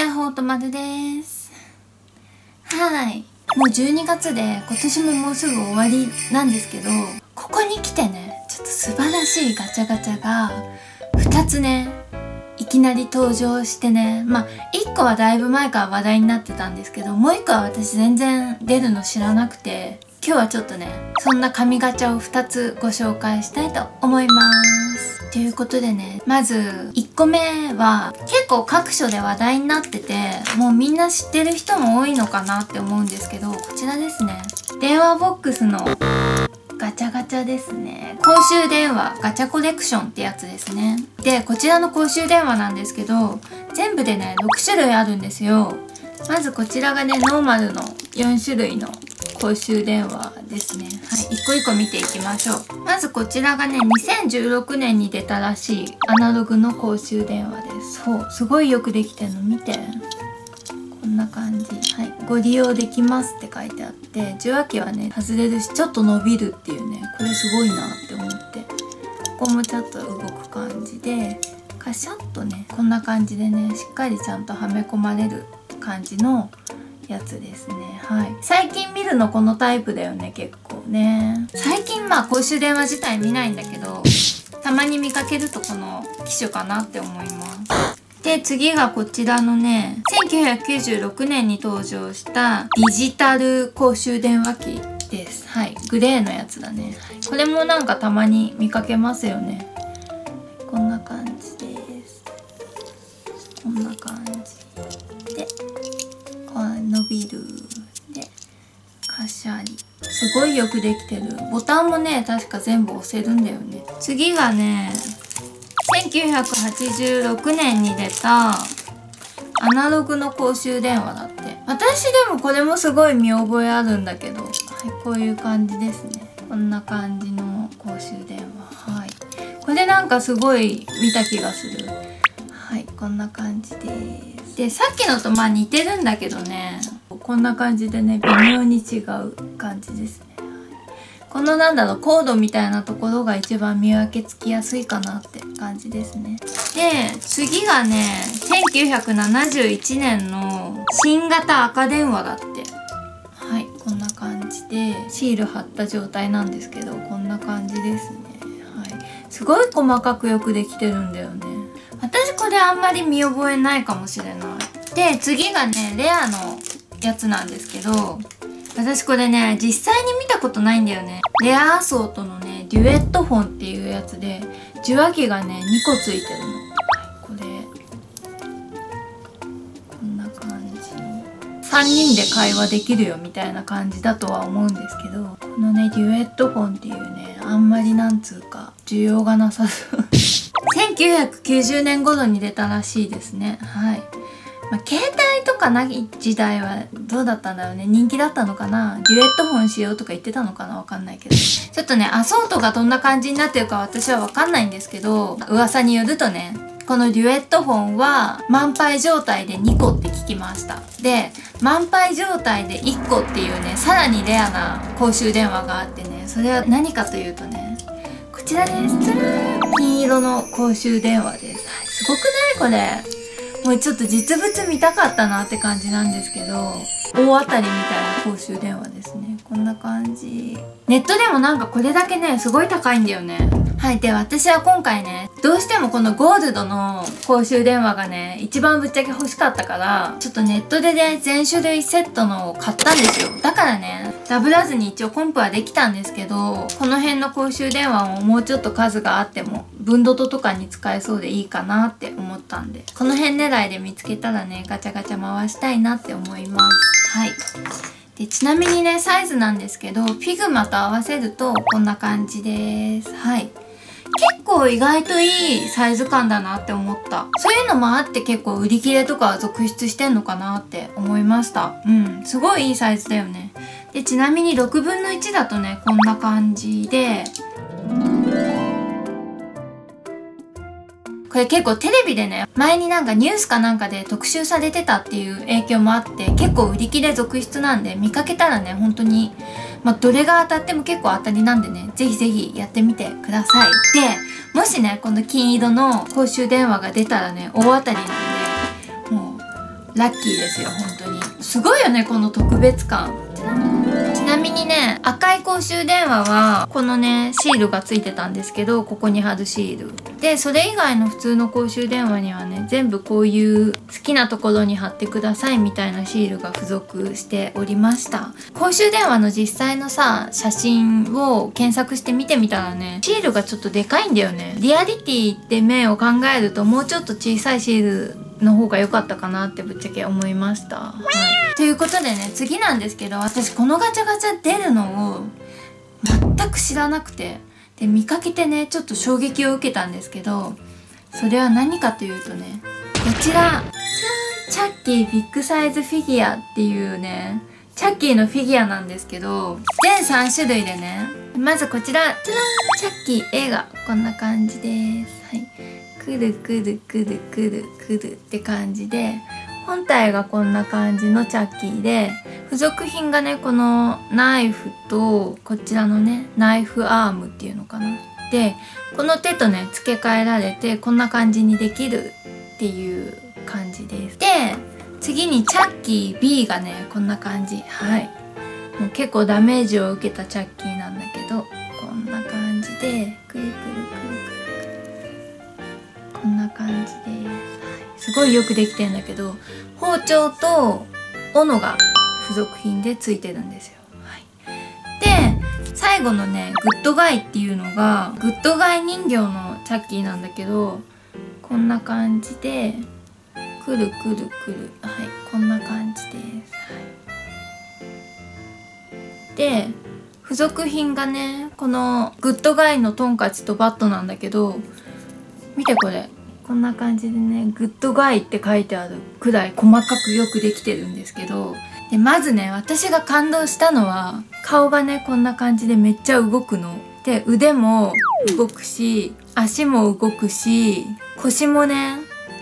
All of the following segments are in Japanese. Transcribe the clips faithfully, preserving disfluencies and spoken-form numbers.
やっほーとまるです。はい。もうじゅうにがつで今年ももうすぐ終わりなんですけど、ここに来てね、ちょっと素晴らしいガチャガチャがふたつね、いきなり登場してね、まあいっこはだいぶ前から話題になってたんですけど、もういっこは私全然出るの知らなくて、今日はちょっとね、そんな神ガチャをふたつご紹介したいと思います。ということでね、まずいっこめは結構各所で話題になってて、もうみんな知ってる人も多いのかなって思うんですけど、こちらですね。電話ボックスのガチャガチャですね。公衆電話ガチャコレクションってやつですね。で、こちらの公衆電話なんですけど、全部でね、ろくしゅるいあるんですよ。まずこちらがね、ノーマルのよんしゅるいの公衆電話ですね。はい、一個一個見ていきましょう。まずこちらがね、にせんじゅうろくねんに出たらしいアナログの公衆電話です。そう、すごいよくできてるの見て。こんな感じ。はい、ご利用できますって書いてあって、受話器はね、外れるし、ちょっと伸びるっていうね、これすごいなって思って。ここもちょっと動く感じで、カシャッとね、こんな感じでね、しっかりちゃんとはめ込まれる感じのやつですね。はい。最近見るのこのタイプだよね、結構ね。最近まあ公衆電話自体見ないんだけど、たまに見かけるとこの機種かなって思います。で、次がこちらのね、せんきゅうひゃくきゅうじゅうろくねんに登場したデジタル公衆電話機です。はい。グレーのやつだね。これもなんかたまに見かけますよね。こんな感じです。こんな感じ。で、伸びる。で、カシャリ。すごいよくできてる。ボタンもね、確か全部押せるんだよね。次がね、せんきゅうひゃくはちじゅうろくねんに出たアナログの公衆電話だって。私でもこれもすごい見覚えあるんだけど、はい、こういう感じですね。こんな感じの公衆電話。はい。これなんかすごい見た気がする。はい、こんな感じです。で、さっきのとまあ似てるんだけどね、こんな感じでね、微妙に違う感じですね。このなんだろう、コードみたいなところが一番見分けつきやすいかなって感じですね。で、次がね、せんきゅうひゃくななじゅういちねんの新型赤電話だって。はい、こんな感じで、シール貼った状態なんですけど、こんな感じですね。はい。すごい細かくよくできてるんだよね。私これあんまり見覚えないかもしれない。で、次がね、レアのやつなんですけど、私これね、実際に見たことないんだよね。レアアソートのね、デュエットフォンっていうやつで、受話器がね、にこついてるの。はい、これ。こんな感じ。さんにんで会話できるよみたいな感じだとは思うんですけど、このね、デュエットフォンっていうね、あんまりなんつうか、需要がなさそう。せんきゅうひゃくきゅうじゅうねん頃に出たらしいですね。はい。まあ、携帯とかない時代はどうだったんだろうね。人気だったのかな。デュエットフォンしようとか言ってたのかな、わかんないけど。ちょっとね、アソートがどんな感じになってるか私はわかんないんですけど、噂によるとね、このデュエットフォンは満杯状態でにこって聞きました。で、満杯状態でいっこっていうね、さらにレアな公衆電話があってね、それは何かというとね、こちらです。つるーん。金色の公衆電話です。はい、すごくないこれ。もうちょっと実物見たかったなって感じなんですけど、大当たりみたいな公衆電話ですね。こんな感じ。ネットでもなんかこれだけね、すごい高いんだよね。はい。で、私は今回ね、どうしてもこのゴールドの公衆電話がね、一番ぶっちゃけ欲しかったから、ちょっとネットでね、全種類セットのを買ったんですよ。だからね、ダブらずに一応コンプはできたんですけど、この辺の公衆電話ももうちょっと数があっても、分度ととかに使えそうでいいかなって思ったんで、この辺狙いで見つけたらね、ガチャガチャ回したいなって思います。はい。で、ちなみにね、サイズなんですけど、フィグマと合わせるとこんな感じです。はい。結構意外といいサイズ感だなって思った。そういうのもあって結構売り切れとか続出してんのかなって思いました。うん。すごいいいサイズだよね。で、ちなみにろくぶんのいちだとね、こんな感じで、これ結構テレビでね、前になんかニュースかなんかで特集されてたっていう影響もあって、結構売り切れ続出なんで、見かけたらね、本当に、まあ、どれが当たっても結構当たりなんでね、ぜひぜひやってみてください。で、もしね、この金色の公衆電話が出たらね、大当たりなんで、もう、 ラッキーですよ本当に。すごいよねこの特別感。ちなみにね、赤い公衆電話はこのねシールがついてたんですけど、ここに貼るシールで、それ以外の普通の公衆電話にはね全部こういう好きなところに貼ってくださいみたいなシールが付属しておりました。公衆電話の実際のさ写真を検索して見てみたらね、シールがちょっとでかいんだよね。リアリティって面を考えるともうちょっと小さいシールの方が良かったかなってぶっちゃけ思いました。はい、ということでね、次なんですけど、私このガチャガチャ出るのを全く知らなくて、で見かけてねちょっと衝撃を受けたんですけど、それは何かというとね、こちらチャッキービッグサイズフィギュアっていうねチャッキーのフィギュアなんですけど、全さん種類でね、まずこちらチャッキー映画こんな感じです。はい、くるくるくるくるくるって感じで、本体がこんな感じのチャッキーで、付属品がねこのナイフとこちらのねナイフアームっていうのかな。でこの手とね付け替えられてこんな感じにできるっていう感じです。で次にチャッキー ビー がねこんな感じ。はい、もう結構ダメージを受けたチャッキーなんだけど、こんな感じでくるくるくるくるこんな感じです。はい、すごいよくできてんだけど、包丁と斧が付属品でついてるんですよ。はい、で最後のねグッドガイっていうのがグッドガイ人形のチャッキーなんだけど、こんな感じでくるくるくる、はい、こんな感じです。はい、で付属品がねこのグッドガイのトンカチとバットなんだけど、見てこれこんな感じでねグッドガイって書いてあるくらい細かくよくできてるんですけど、でまずね私が感動したのは顔がねこんな感じでめっちゃ動くので、腕も動くし足も動くし腰もね、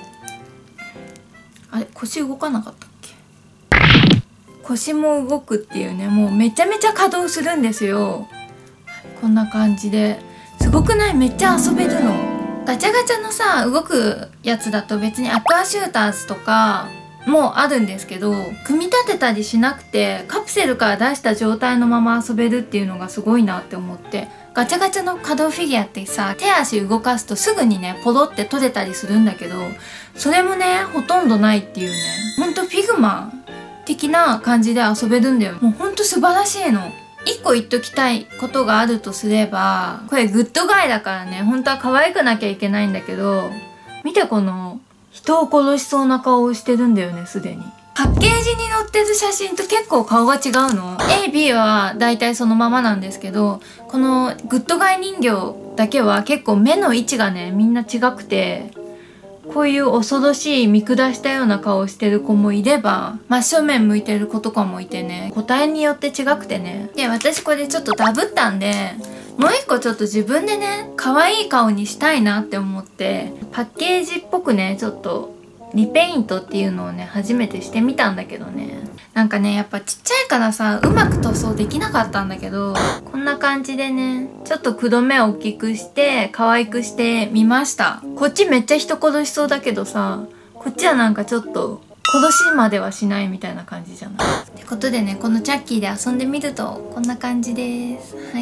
あれ腰動かなかったっけ、腰も動くっていうね、もうめちゃめちゃ稼働するんですよ。こんな感じですごくない？めっちゃ遊べるの。ガチャガチャのさ動くやつだと別にアクアシューターズとかもあるんですけど、組み立てたりしなくてカプセルから出した状態のまま遊べるっていうのがすごいなって思って、ガチャガチャの可動フィギュアってさ手足動かすとすぐにねポロって取れたりするんだけど、それもねほとんどないっていうね、ほんとフィグマ的な感じで遊べるんだよ。もうほんと素晴らしいの。一個言っときたいことがあるとすれば、これグッドガイだからね本当は可愛くなきゃいけないんだけど、見てこの人を殺しそうな顔をしてるんだよねすでに。パッケージに載ってる写真と結構顔が違うの。 エービー はだいたいそのままなんですけど、このグッドガイ人形だけは結構目の位置がねみんな違くて、こういう恐ろしい見下したような顔をしてる子もいれば、真正面向いてる子とかもいてね、個体によって違くてね。で私これちょっとダブったんで、もう一個ちょっと自分でね可愛い顔にしたいなって思って、パッケージっぽくねちょっとリペイントっていうのをね初めてしてみたんだけどね、なんかねやっぱちっちゃいからさうまく塗装できなかったんだけど、こんな感じでねちょっと黒目を大きくして可愛くしてみました。こっちめっちゃ人殺しそうだけどさ、こっちはなんかちょっと殺しまではしないみたいな感じじゃない。ってことでね、このチャッキーで遊んでみるとこんな感じです。はい。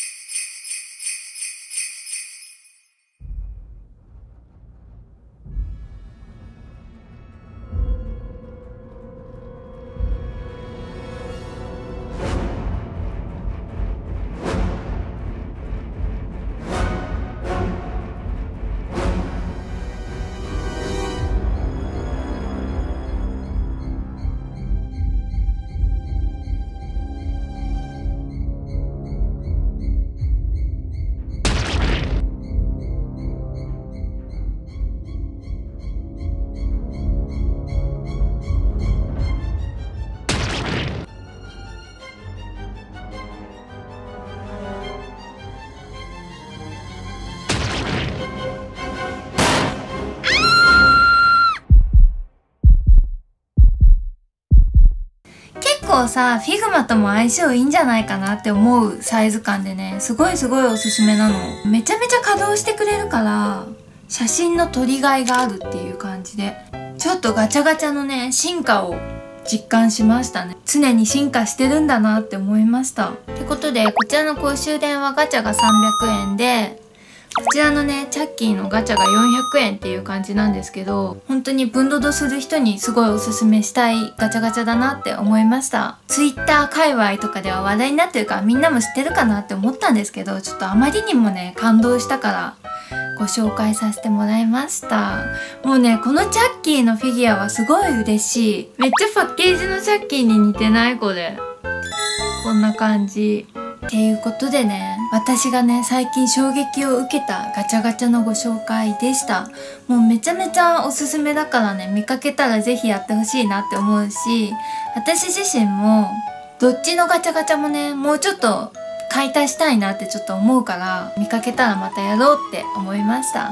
構さフィグマとも相性いいんじゃないかなって思うサイズ感でね、すごいすごいおすすめなの。めちゃめちゃ稼働してくれるから写真の撮りがいがあるっていう感じで、 ちょっとガチャガチャのね進化を実感しましたね。常に進化してるんだなって思いました。ってことでこちらの公衆電話ガチャがさんびゃくえんで、こちらのねチャッキーのガチャがよんひゃくえんっていう感じなんですけど、本当に分ドドする人にすごいおすすめしたいガチャガチャだなって思いました。ツイッター界隈とかでは話題になってるからみんなも知ってるかなって思ったんですけど、ちょっとあまりにもね感動したからご紹介させてもらいました。もうねこのチャッキーのフィギュアはすごい嬉しい。めっちゃパッケージのチャッキーに似てない？これこんな感じっていうことでね、私がね最近衝撃を受けたガチャガチャのご紹介でした。もうめちゃめちゃおすすめだからね、見かけたらぜひやってほしいなって思うし、私自身もどっちのガチャガチャもねもうちょっと買い足したいなってちょっと思うから、見かけたらまたやろうって思いました。はい、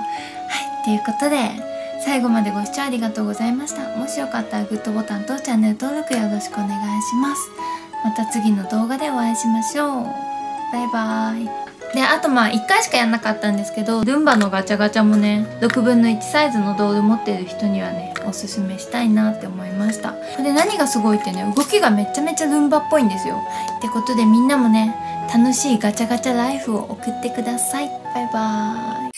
ということで最後までご視聴ありがとうございました。もしよかったらグッドボタンとチャンネル登録よろしくお願いします。また次の動画でお会いしましょう。バイバーイ。で、あとまあいっかいしかやんなかったんですけど、ルンバのガチャガチャもねろくぶんのいちサイズのドール持ってる人にはねおすすめしたいなって思いました。これ何がすごいってね、動きがめちゃめちゃルンバっぽいんですよ。ってことでみんなもね楽しいガチャガチャライフを送ってください。バイバーイ。